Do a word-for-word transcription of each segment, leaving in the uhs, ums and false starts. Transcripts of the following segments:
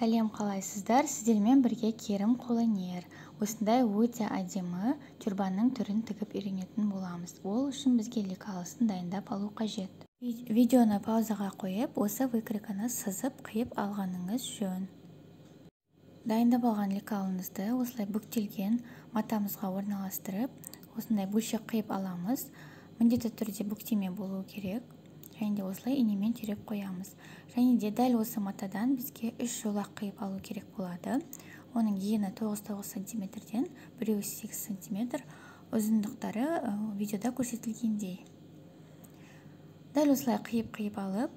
Сәлем, қалайсыздар? Сіздермен бірге Керім қолөнер. Осындай өте әдемі тюрбанның түрін тігіп үйренетін боламыз. Ол үшін бізге лекалысын дайындап алу қажет. Видеоны паузаға қойып, осы выкройканы сызып қиып алғаныңыз жөн. Дайындап алған лекалыңызды осылай бүктелген матамызға орналастырып, осындай бөлшек қиып аламыз. Міндетті түрде бүктеме болуы керек. Және де осылай инемен түйреп қоямыз. Және де дәл осы матадан бізге үш жолақ қиып алу керек болады. Оның ені тоғыз тоғыз сантиметрден біреуі сегіз сантиметр, ұзындықтары видеода көрсетілгендей. Дәл осылай қиып-қиып алып,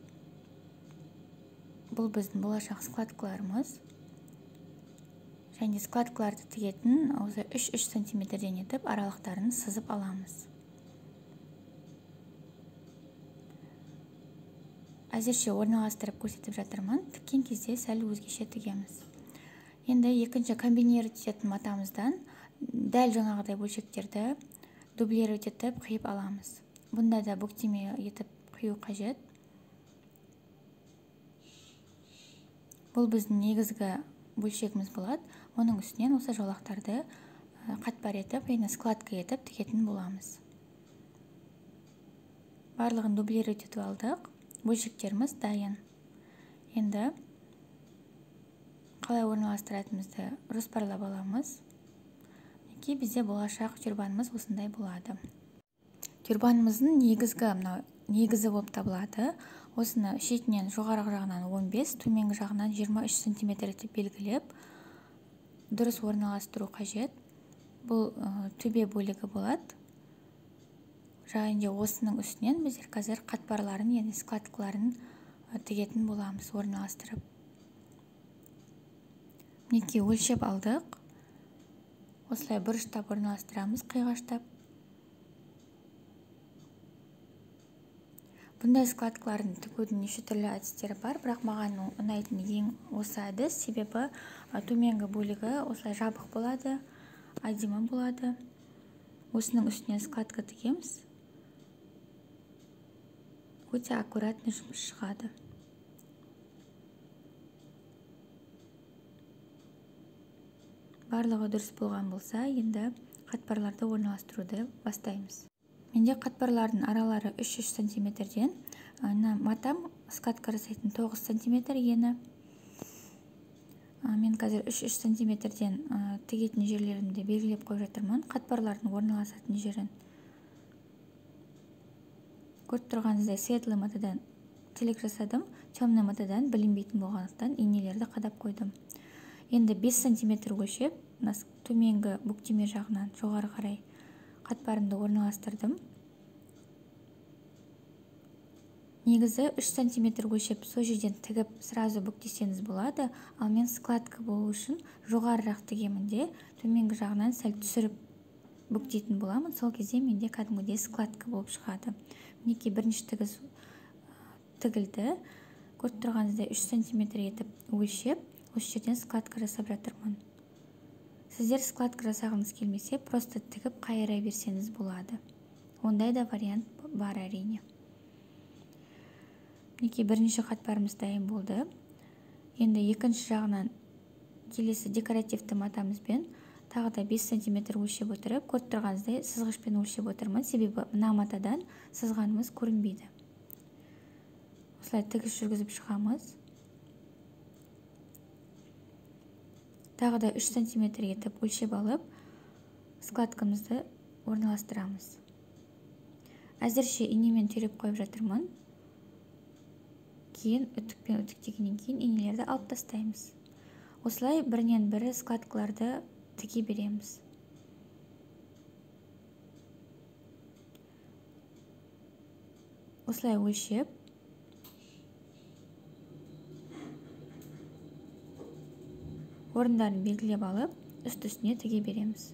бұл біздің болашақ складкаларымыз. Және складкаларды тігетін осы үш-үш сантиметрден етіп аралықтарын сызып аламыз. Әзірше орналастырып көрсетіп жатырмын. Тіккен кезде сәл өзгеше тігеміз. Енді екінші комбинировать ететін матамыздан дәл жаңағыдай бөлшектерді дублировать етіп қиып аламыз. Бұнда да бүктеме етіп қию қажет. Бұл біздің негізгі бөлшегіміз болады. Оның үстінен осы жолақтарды қатпар етіп, яғни складка етіп тігетін боламыз. Барлығын дублировать етіп алдық. Бөлшектеріміз дайын. Енді қалай орналастыратынымызды жоспарлап аламыз. Мінекей бізде болашақ тюрбанымыз осындай болады. Тюрбанымыздың негізгі негізі болып табылады. Осыны шетінен жоғарғы жағынан он бес, төменгі жағынан жиырма үш сантиметр етіп белгілеп, дұрыс орналастыру қажет. Бұл төбе бөлігі болады. Және осының үстінен біздер қазір қатпарларын, яғни складкаларын тігетін боламыз орналастырып. Мінекей өлшеп алдық. Осылай бұрыштап орналастырамыз, қиғаштап. Бұндай складкаларын тігудің неше түрлі әдістері бар, бірақ маған ұнайтын ең осы әдіс, себебі төменгі бөлігі осылай жабық болады, әдемі болады. Осының үстінен складка тігеміз. Өте аккуратный жұмыс шығады. Барлығы дұрыс болған болса, енді қатпарларды орналастыруды бастаймыз. Менде қатпарлардың аралары үш-үш сантиметрден, матам складка жасайтын тоғыз сантиметр ені. Мен қазір үш-үш сантиметрден тігетін жерлерімді белгілеп қойып жатырмын. Қатпарлардың орналасатын жерін. Көріп тұрғаныңыздай светлый матадан тілік жасадым, темный матадан білінбейтін болғандықтан инелерді қадап қойдым. Енді бес сантиметр өлшеп, төменгі бүктеме жағынан жоғары қарай қатпарымды орналастырдым. Негізі үш сантиметр өлшеп, сол жерден тігіп сразу бүктесеңіз болады, ал мен складка болу үшін жоғарырақ тігемін де, төменгі жағынан сәл түсіріп бүктейтін боламын. Сол кезде менде кәдімгідей складка болып шығады. Мінекей бірінші тігіз тігілді. Көріп тұрғаныңыздай үш сантиметр етіп өлшеп, осы жерден складка жасап жатырмын. Сіздер складка жасағыңыз келмесе, просто тігіп қайыра берсеңіз болады. Ондай да вариант бар әрине. Мінекей бірінші қатпарымыз дайын болды. Енді екінші жағынан келесі декоративті матамызбен тағы да бес сантиметр өлшеп отырып, көріп тұрғаныңыздай сызғышпен өлшеп отырмын, себебі мына матадан сызғанымыз көрінбейді. Осылай тігіс жүргізіп шығамыз. Тағы да үш сантиметр етіп өлшеп алып, складкамызды орналастырамыз. Әзірше инемен түйреп қойып жатырмын. Кейін үтікпен үтіктегеннен кейін инелерді алып тастаймыз. Осылай бірінен бірі складкаларды тіге береміз. Осылай өлшеп, орындарын белгілеп алып, үст-үстіне тіге береміз.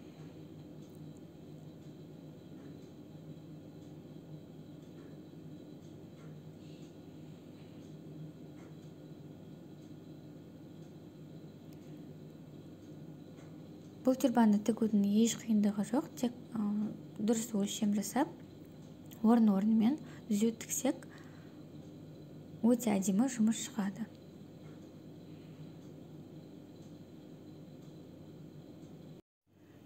Бұл тюрбанды тігудің еш қиындығы жоқ, тек дұрыс өлшем жасап, орын-орнымен түзу тіксек, өте әдемі жұмыс шығады.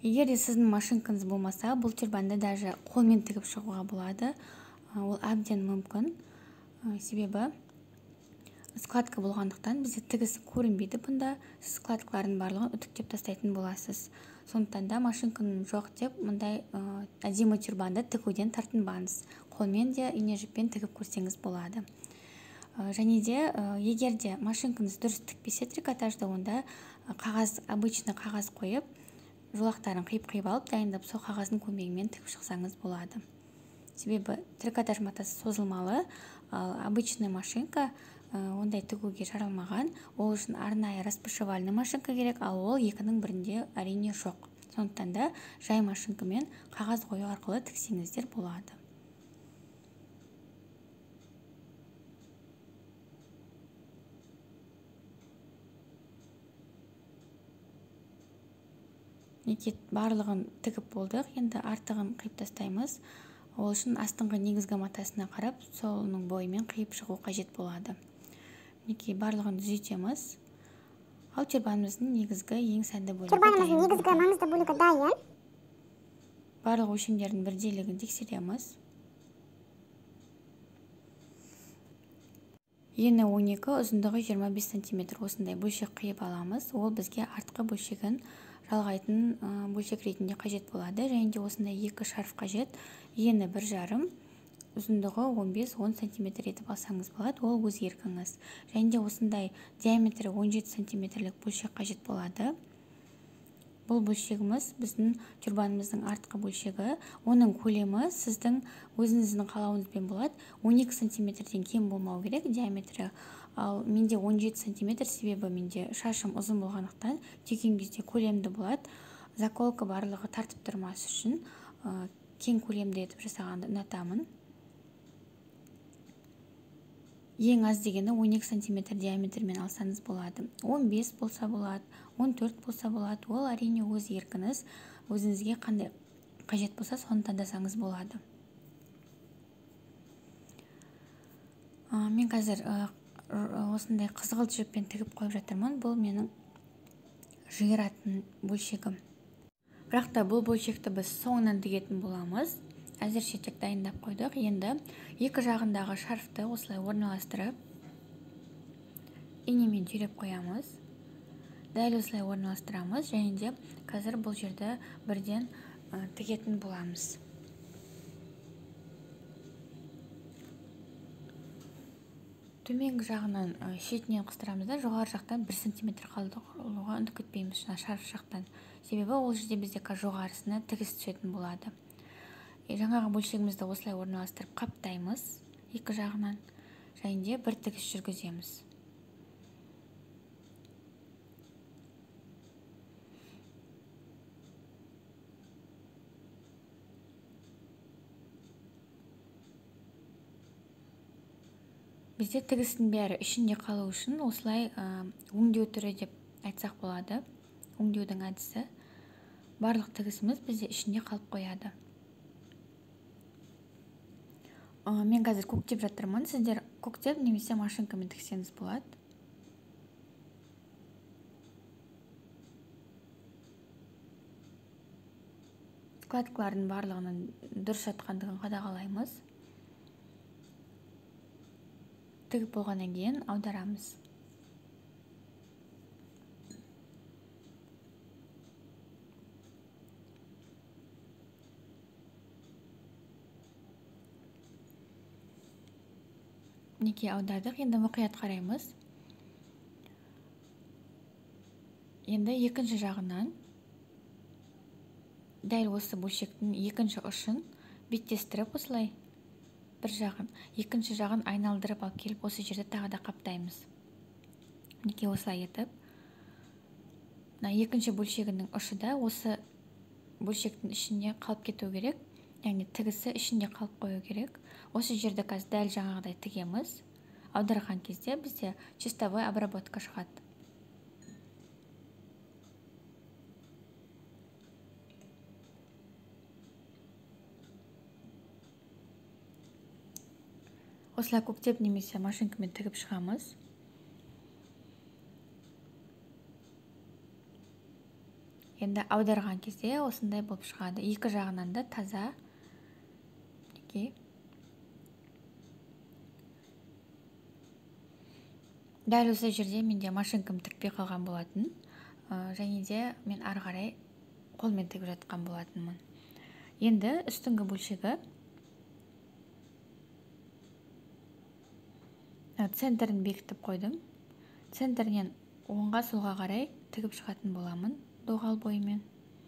Егер де сіздің машинкаңыз болмаса, бұл тюрбанды даже қолмен тігіп шығуға болады. Ол әбден мүмкін. Себебі складка болғандықтан бізде тігісі көрінбейді бұнда. Сіз складкалардың барлығын үтіктеп тастайтын боласыз. Сондықтан да машинканың жоқ деп мұндай әдемі тюрбанды тігуден тартынбаңыз. Қолмен де ине жіппен тігіп көрсеңіз болады. Және де егер де машинкаңыз дұрыс тікпесе трикотажда, онда қағаз, обычный қағаз қойып, жолақтарын қиып-қиып алып, дайындап, сол қағаздың көмегімен тігіп шықсаңыз болады. Себебі трикотаж матасы созылмалы, ал обычный машинка ондай тігуге жаралмаған. Ол үшін арнайы распашивальный машинка керек, ал ол екінің бірінде әрине жоқ. Сондықтан да жай машинкамен қағаз қою арқылы тіксеңіздер болады. Неке барлығын тігіп болдық, енді артығын қиып тастаймыз. Ол үшін астыңғы негізгі матасына қарап, солының бойымен қиып шығу қажет болады. Неке барлығын түзетеміз. Ал тюрбанымыздың негізгі ең сәнді бөлігі дайын. Тюрбанымыздың негізгі маңызды бөлігі дайын. Барлық өлшемдердің бірдейлігін тексереміз. Ені он екі, ұзындығы жиырма бес сантиметр. Осындай бөлшек қиып аламыз. Ол бізге артқы бөлшегін жалғайтын бөлшек ретінде қажет болады. Және де осындай екі шарф қажет. Ені бір жарым, ұзындығы он бес он сантиметр етіп алсаңыз болады. Ол өз еркіңіз. Және де осындай диаметрі он жеті сантиметрлік бөлшек қажет болады. Бұл бөлшегіміз біздің тюрбанымыздың артқы бөлшегі. Оның көлемі сіздің өзіңіздің қалауыңызбен болады. он екі сантиметрден кем болмау керек диаметрі. Ал менде он жеті сантиметр, себебі менде шашым ұзын болғандықтан түйген кезде көлемді болады. Заколка барлығы тартып тұрмас үшін кең көлемді етіп жасағанды ұнатамын. Ең аз дегені он екі сантиметр диаметрмен алсаңыз болады. он бес болса болады, он төрт болса болады. Ол әрине өз еркіңіз. Өзіңізге қандай қажет болса, соны таңдасаңыз болады. Мен қазір осындай қызғылт жіппен тігіп қойып жатырмын. Бұл менің жиыратын бөлшегім. Бірақ та бұл бөлшекті біз соңынан тігетін боламыз. Әзірше тек дайындап қойдық. Енді екі жағындағы шарфты осылай орналастырып, инемен түйреп қоямыз. Дәл осылай орналастырамыз. Және де қазір бұл жерді бірден тігетін боламыз. Төменгі жағынан шетінен қыстырамыз да, жоғары жақтан бір сантиметр қалдыруға үміт күтпейміз шарф жақтан. Себебі ол жерде бізде жоғарысына тігіс түсетін болады. Жаңағы бөлшегімізді осылай орналастырып қаптаймыз екі жағынан. Және де бір тігіс жүргіземіз. Бізде тігістің бәрі ішінде қалу үшін осылай өңдеу түрі деп айтсақ болады. Өңдеудің әдісі. Барлық тігісіміз бізде ішінде қалып қояды. Мен қазір көктеп жатырмын. Сіздер көктеп немесе машинкамен тіксеңіз болады. Складкалардың барлығының дұрыс жатқандығын қадағалаймыз. Тігіп болғаннан кейін аударамыз. Неке аудардық, енді мұқият қараймыз. Енді екінші жағынан дәл осы бөлшектің екінші ұшын беттестіріп осылай бір жағын, екінші жағын айналдырып алып келіп, осы жерде тағы да қаптаймыз. Неке осылай етіп, екінші бөлшегінің ұшы да осы бөлшектің ішіне қалып кету керек, яғни тігісі ішінде қалып қою керек. Осы жерді қазір дәл жаңағыдай тігеміз. Аударған кезде бізде чистовой обработка шығады. Осылай көктеп немесе машинкамен тігіп шығамыз. Енді аударған кезде осындай болып шығады. Екі жағынан да таза. Дәл осы жерде менде машинкам тікпей қалған болатын. Және де мен ары қарай қолмен тігіп жатқан болатынмын. Енді үстіңгі бөлшегі центрін бекітіп қойдым. Центрінен оңға солға қарай тігіп шығатын боламын доғал бойымен.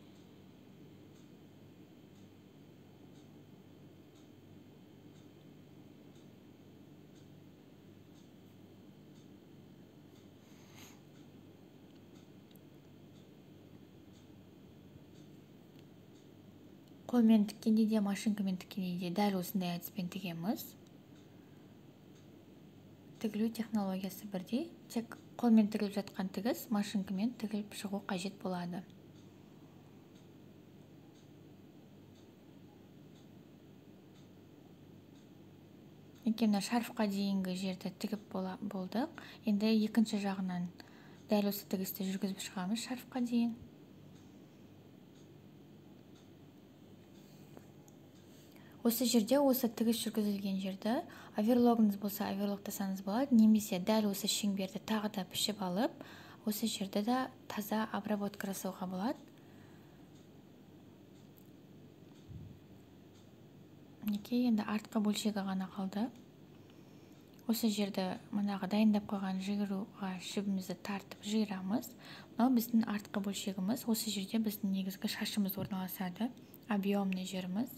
Қолмен тіккенде де, машинкамен тіккенде де дәл осындай әдіспен тігеміз. Тігілу технологиясы бірдей, тек қолмен тігіліп жатқан тігіс машинкамен тігіліп шығу қажет болады. Екені шарфқа дейінгі жерді тігіп болдық. Енді екінші жағынан дәл осы тігісті жүргізіп шығамыз шарфқа дейін. Осы жерде осы тігіс жүргізілген жерді оверлогыңыз болса оверлогтасаңыз болады, немесе дәл осы шеңберді тағы да пішіп алып, осы жерді де таза обработка жасауға болады. Неке енді артқы бөлшегі ғана қалды. Осы жерді мұндағы дайындап қойған жиыруға шібімізді тартып жиырамыз. Мынау біздің артқы бөлшегіміз. Осы жерде біздің негізгі шашымыз орналасады, объемный жеріміз.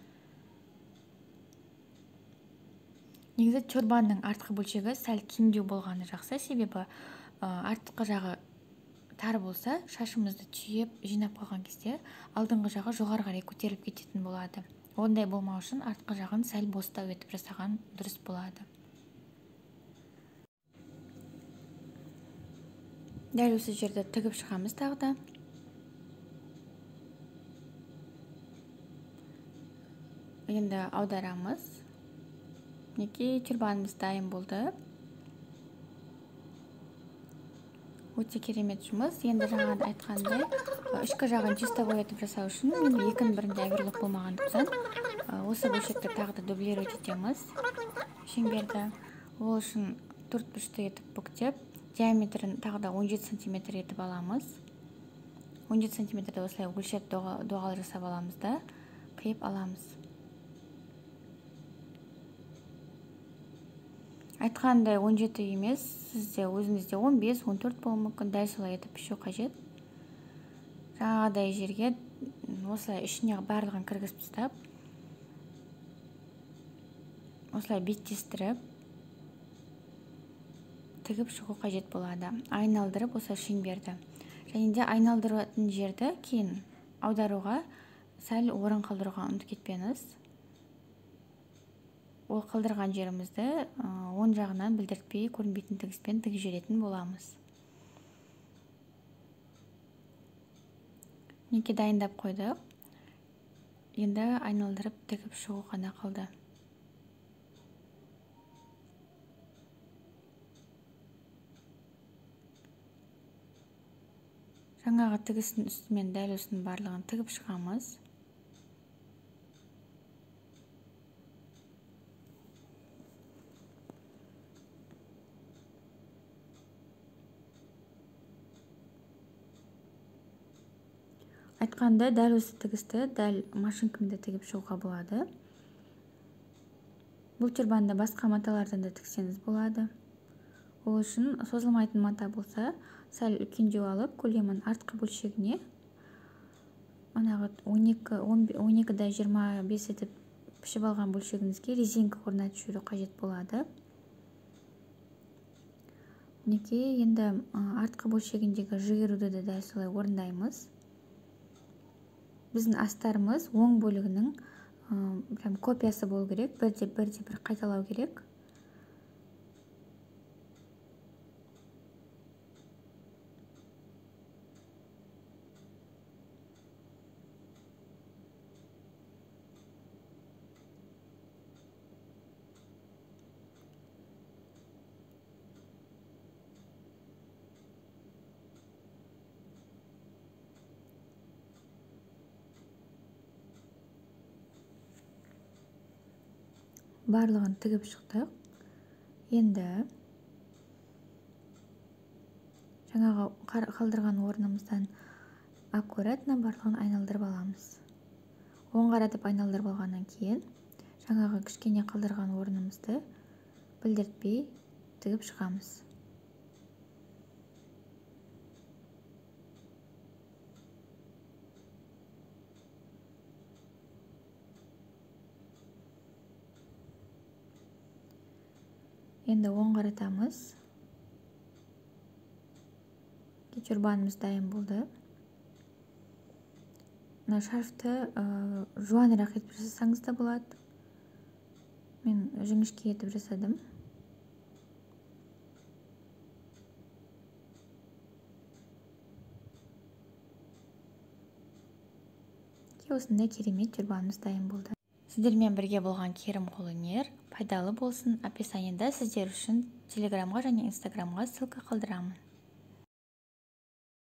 Негізі тюрбанның артқы бөлшегі сәл кеңдеу болғаны жақсы, себебі артқы жағы тар болса, шашымызды түйіп, жинап қойған кезде алдыңғы жағы жоғары қарай көтеріліп кететін болады. Ондай болмау үшін артқы жағын сәл бостау етіп жасаған дұрыс болады. Дәл осы жерді тігіп шығамыз тағы да. Енді аударамыз. Неке тюрбанымыз дайын болды. Өте керемет жұмыс. Енді жаңағы айтқандай, ішкі жағын чистовой етіп жасау үшін мен екінің бірінде оверлок болмағандықтан осы бөлшекті тағы да дублировать етеміз. Шеңберді ол үшін төрт бұрышты етіп бүктеп, диаметрін тағы да он жеті сантиметр етіп аламыз. он жеті сантиметрді осылай өлшеп доғал жасап аламыз да, қиып аламыз. Айтқандай он жеті емес, сізде өзіңізде он бес он төрт болуы мүмкін, дәл солай етіп пішу қажет. Жаңағыдай жерге осылай ішіне барлығын кіргізіп тастап, осылай беттестіріп, тігіп шығу қажет болады. Айналдырып осы шеңберді. Және де айналдыратын жерді кейін аударуға сәл орын қалдыруға ұмытып кетпеңіз. Ол қалдырған жерімізді оң жағынан білдіртпей көрінбейтін тігіспен тігіп жіберетін боламыз. Неке дайындап қойдық. Енді айналдырып тігіп шығу ғана қалды. Жаңағы тігістің үстімен дәл осының барлығын тігіп шығамыз. Айтқанда дәл осы тігісті дәл машинкамда тігіп шығуға болады. Бұл тюрбанды басқа маталардан да тіксеңіз болады. Ол үшін созылмайтын мата болса, сәл үлкендеу алып, көлемін артқы бөлшегіне он екі да жиырма бес етіп пішіп алған бөлшегіңізге резинка орнатып жіберу қажет болады. Неке енді артқы бөлшегіндегі жиыруды да дәл солай орындаймыз. Біздің астарымыз оң бөлігінің копиясы болу керек, бірде бірде бір қайталау керек. барлығын тігіп шықтық. Енді жаңағы қалдырған орнымыздан аккуратно барлығын айналдырып аламыз. Оң қаратып айналдырып алғаннан кейін жаңағы кішкене қалдырған орнымызды білдіртпей тігіп шығамыз. Енді оң қаратамыз. Тюрбанымыз дайын болды. Мына шарфты жуанырақ етіп жасасаңыз да болады. Мен жіңішке етіп жасадым. Осындай керемет тюрбанымыз дайын болды. Сіздермен бірге болған Керім қолөнер пайдалы болсын. Описаниеда сіздер үшін телеграмға және инстаграмға ссылка қалдырамын.